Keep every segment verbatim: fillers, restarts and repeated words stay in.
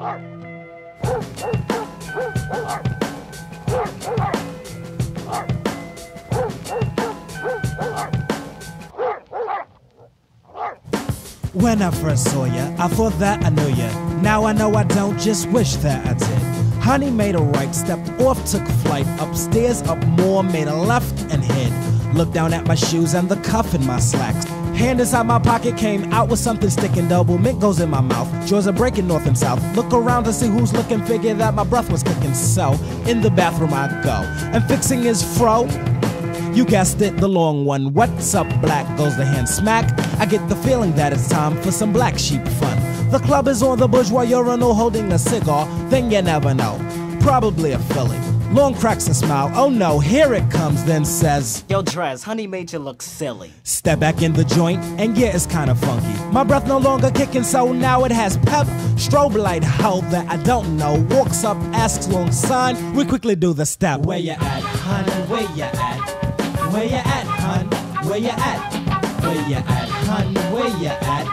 When I first saw ya, I thought that I knew ya. Now I know I don't, just wish that I did. Honey made a right, stepped off, took flight. Upstairs, up more, made a left and hid. Looked down at my shoes and the cuff in my slacks. Hand inside my pocket, came out with something sticking. Double mint goes in my mouth. Jaws are breaking north and south. Look around to see who's looking, figure that my breath was cooking. So, in the bathroom I go. And fixing his fro. You guessed it, the long one. What's up, black? Goes the hand smack. I get the feeling that it's time for some black sheep fun. The club is on the bourgeois urinal holding a cigar. Then you never know. Probably a filly. Long cracks a smile. Oh no, here it comes, then says, Yo, Drez, honey made you look silly. Step back in the joint, and yeah, it's kinda funky. My breath no longer kicking, so now it has pep. Strobe light, how that I don't know. Walks up, asks long sign. We quickly do the step. Where you at, hun? Where you at? Where you at, hun? Where you at? Where you at, hun? Where you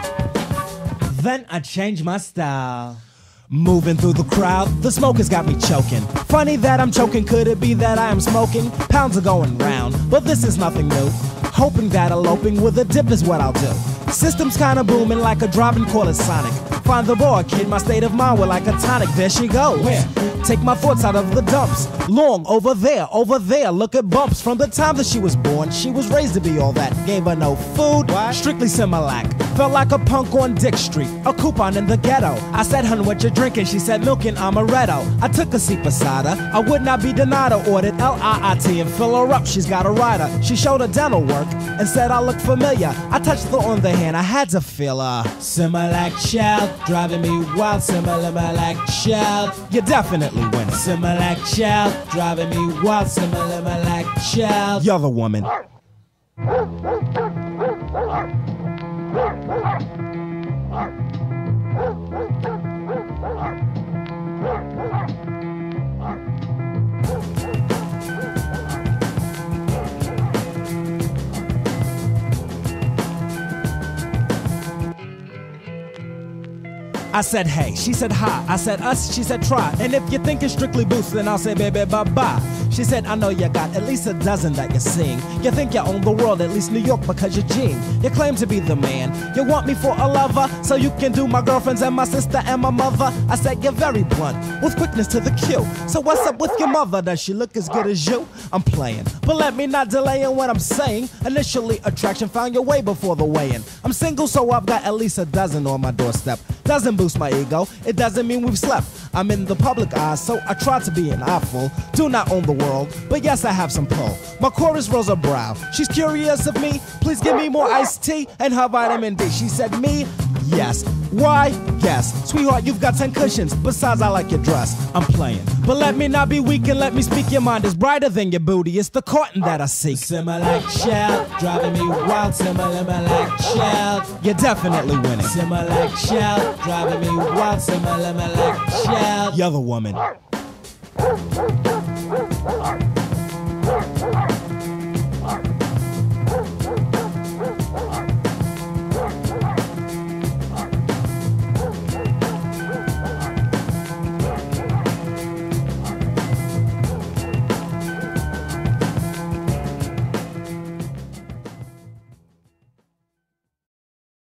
at? Then I change my style. Moving through the crowd, the smoke has got me choking. Funny that I'm choking, could it be that I am smoking? Pounds are going round, but this is nothing new. Hoping that eloping with a dip is what I'll do. System's kinda booming like a driving, call it Sonic. Find the bar, kid, my state of mind, we're like a tonic, there she goes. Where? Take my thoughts out of the dumps. Long, over there, over there, look at bumps. From the time that she was born, she was raised to be all that. Gave her no food, what? Strictly Similak. Felt like a punk on Dick Street, a coupon in the ghetto. I said, hun, what you drinking? She said, milk and amaretto. I took a seat beside her, I would not be denied her. Ordered L I I T and fill her up, she's got a rider. She showed her dental work and said I look familiar. I touched her on the hand, I had to feel her. Similak child, driving me wild. Similak child, you're definitely winning. Similak child, driving me wild. Similak child, you're the woman. I said hey, she said hi, I said us, she said try. And if you think it's strictly boost, then I'll say baby bye-bye. She said I know you got at least a dozen that you're seeing. You think you own the world, at least New York, because you're Gene. You claim to be the man, you want me for a lover, so you can do my girlfriends and my sister and my mother. I said you're very blunt, with quickness to the cue. So what's up with your mother, does she look as good as you? I'm playing, but let me not delay in what I'm saying. Initially attraction found your way before the weigh-in. I'm single, so I've got at least a dozen on my doorstep. Doesn't boost my ego, it doesn't mean we've slept. I'm in the public eye, so I try to be an eyeful. Do not own the world, but yes, I have some pull. My chorus rolls her brow. She's curious of me, please give me more iced tea and her vitamin D. She said me, yes. Why? Yes. Sweetheart, you've got ten cushions. Besides, I like your dress. I'm playing. But let me not be weak and let me speak. Your mind is brighter than your booty. It's the cotton that I seek. Similak child, driving me wild. Similak child, you're definitely winning. Similak child, driving me wild. Similak child, you're the woman.